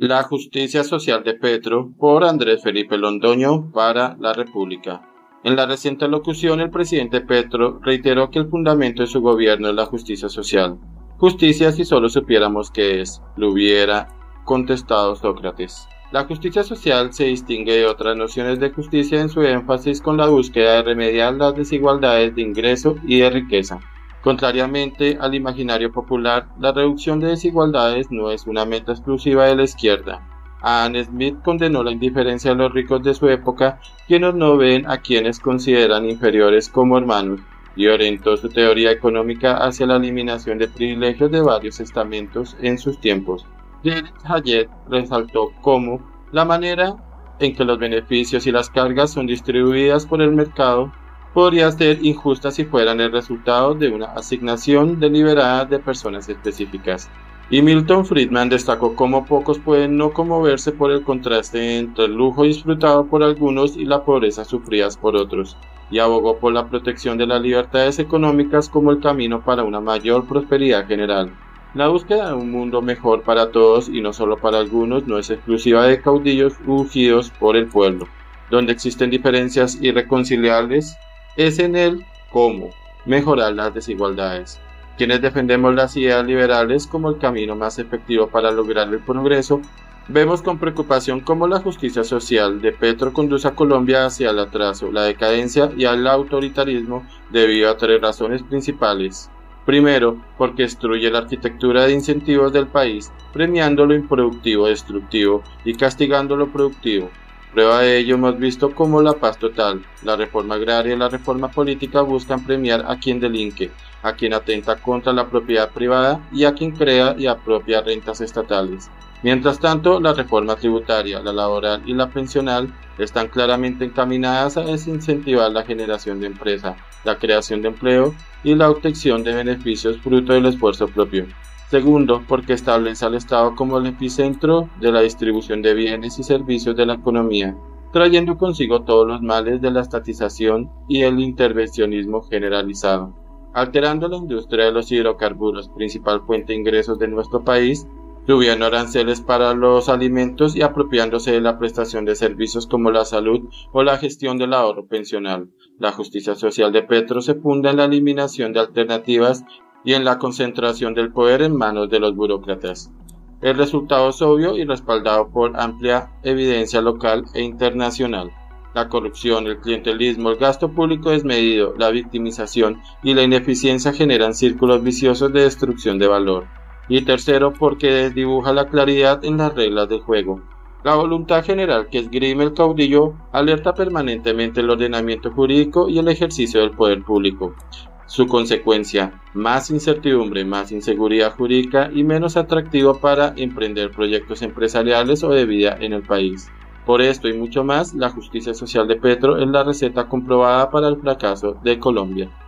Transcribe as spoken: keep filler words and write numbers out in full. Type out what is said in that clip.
La justicia social de Petro por Andrés Felipe Londoño para La República. En la reciente locución, el presidente Petro reiteró que el fundamento de su gobierno es la justicia social. Justicia si solo supiéramos qué es, lo hubiera contestado Sócrates. La justicia social se distingue de otras nociones de justicia en su énfasis con la búsqueda de remediar las desigualdades de ingreso y de riqueza. Contrariamente al imaginario popular, la reducción de desigualdades no es una meta exclusiva de la izquierda. Adam Smith condenó la indiferencia de los ricos de su época, quienes no ven a quienes consideran inferiores como hermanos, y orientó su teoría económica hacia la eliminación de privilegios de varios estamentos en sus tiempos. James Hayek resaltó cómo la manera en que los beneficios y las cargas son distribuidas por el mercado podría ser injusta si fueran el resultado de una asignación deliberada de personas específicas. Y Milton Friedman destacó cómo pocos pueden no conmoverse por el contraste entre el lujo disfrutado por algunos y la pobreza sufrida por otros, y abogó por la protección de las libertades económicas como el camino para una mayor prosperidad general. La búsqueda de un mundo mejor para todos y no solo para algunos no es exclusiva de caudillos ungidos por el pueblo. Donde existen diferencias irreconciliables es en el cómo mejorar las desigualdades. Quienes defendemos las ideas liberales como el camino más efectivo para lograr el progreso, vemos con preocupación cómo la justicia social de Petro conduce a Colombia hacia el atraso, la decadencia y al autoritarismo debido a tres razones principales. Primero, porque destruye la arquitectura de incentivos del país, premiando lo improductivo destructivo y castigando lo productivo. Prueba de ello hemos visto cómo la paz total, la reforma agraria y la reforma política buscan premiar a quien delinque, a quien atenta contra la propiedad privada y a quien crea y apropia rentas estatales. Mientras tanto, la reforma tributaria, la laboral y la pensional están claramente encaminadas a desincentivar la generación de empresa, la creación de empleo y la obtención de beneficios fruto del esfuerzo propio. Segundo, porque establece al Estado como el epicentro de la distribución de bienes y servicios de la economía, trayendo consigo todos los males de la estatización y el intervencionismo generalizado, alterando la industria de los hidrocarburos, principal fuente de ingresos de nuestro país, subiendo aranceles para los alimentos y apropiándose de la prestación de servicios como la salud o la gestión del ahorro pensional. La justicia social de Petro se funda en la eliminación de alternativas y en la concentración del poder en manos de los burócratas. El resultado es obvio y respaldado por amplia evidencia local e internacional. La corrupción, el clientelismo, el gasto público desmedido, la victimización y la ineficiencia generan círculos viciosos de destrucción de valor. Y tercero, porque desdibuja la claridad en las reglas del juego. La voluntad general que esgrime el caudillo alerta permanentemente el ordenamiento jurídico y el ejercicio del poder público. Su consecuencia, más incertidumbre, más inseguridad jurídica y menos atractivo para emprender proyectos empresariales o de vida en el país. Por esto y mucho más, la justicia social de Petro es la receta comprobada para el fracaso de Colombia.